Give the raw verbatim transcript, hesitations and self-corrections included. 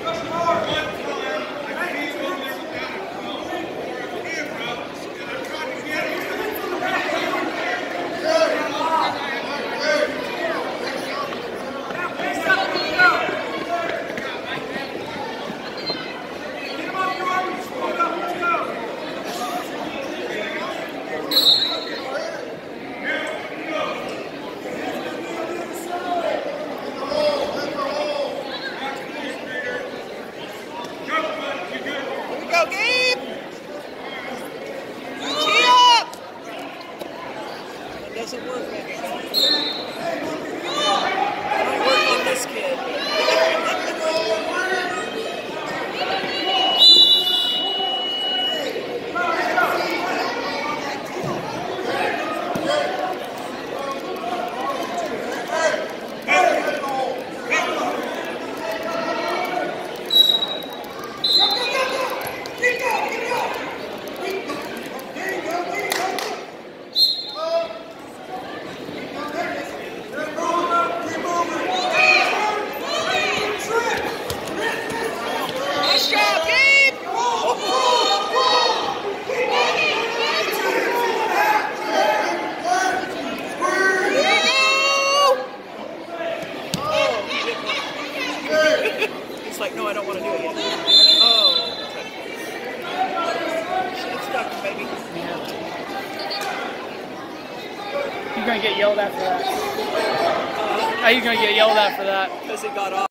Go, Gabe! Tee up! That doesn't work, maybe. It might work on this kid. It's like, no, I don't want to do it yet. Oh, okay. Shit, it's stuck, baby. Yeah. You're gonna get yelled at for that. Uh, How are you gonna get yelled at for that? Because it got off.